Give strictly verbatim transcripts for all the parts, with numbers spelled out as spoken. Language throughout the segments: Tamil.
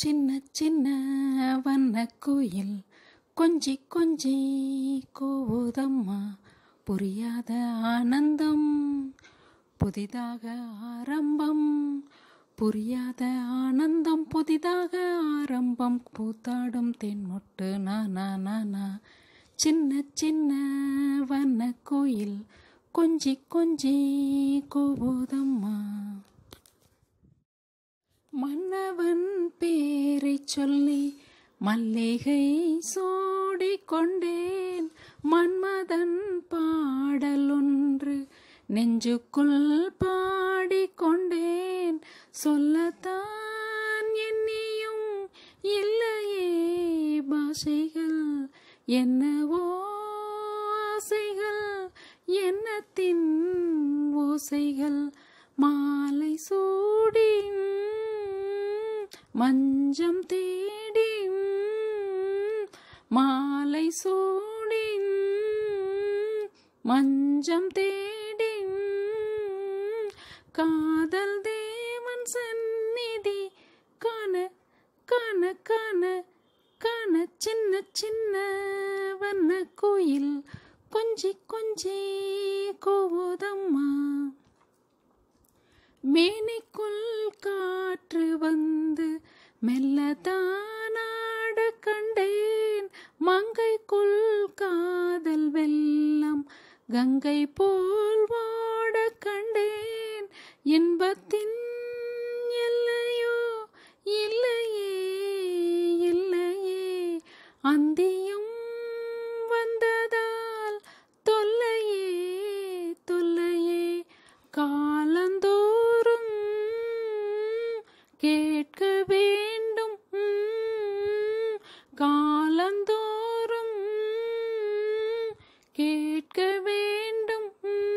சின்ன சின்ன வண்ணக்குயில் கொஞ்சி கொஞ்சி கூவுதம்மா. புரியாத ஆனந்தம் புதிதாக ஆரம்பம், புரியாத ஆனந்தம் புதிதாக ஆரம்பம். பூத்தாடும் தென்மொட்டு நானா நானா. சின்ன சின்ன வண்ணக்குயில் கொஞ்சி கொஞ்சி கூவுதம்மா. மன்னவன் பேரை சொல்லி மல்லிகை சூடிக் கொண்டேன். மன்மதன் பாடல் ஒன்று நெஞ்சுக்குள் பாடிக்கொண்டேன். சொல்லத்தான் எண்ணியும் இல்லையே பாஷைகள், என்னவோ ஆசைகள், எண்ணத்தின் ஓசைகள். மாலை சூடி மஞ்சம் தேடி, மாலை சூடி மஞ்சம் தேடி, காதல் தேவன் சந்நிதி காண காண காண காண. சின்ன சின்ன வண்ண கோயில் கொஞ்சி கொஞ்சி கூவுதம்மா. மேனிக்குள் காற்று வந்து மெல்லதானாட கண்டேன். மங்கைக்குள் காதல் வெள்ளம் கங்கை போல் ஓட கண்டேன். இன்பத்தின் எல்லையோ இல்லையே இல்லையே, அந்தியும் வந்ததால் தொல்லையே தொல்லையே. காலந்தோறும் கேட்க வேண்டும், காலந்தோறும் கேட்க வேண்டும்.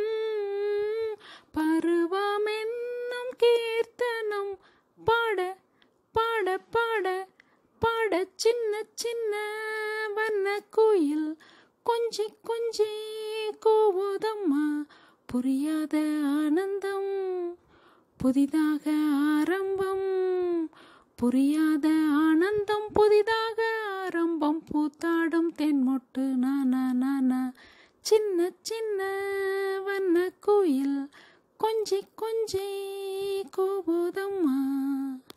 பருவமென்னும் கீர்த்தனம் பாட பாட பாட பாட. சின்ன சின்ன வண்ண குயில் கொஞ்சி கொஞ்சி கூவுதம்மா. புரியாத ஆனந்தம் புதிதாக ஆரம்பம், புரியாத ஆனந்தம் புதிதாக ஆரம்பம். பூத்தாடும் தென்மொட்டு நானா நானா. சின்ன சின்ன வண்ண குயில் கொஞ்சி கொஞ்சி கூவுதம்மா.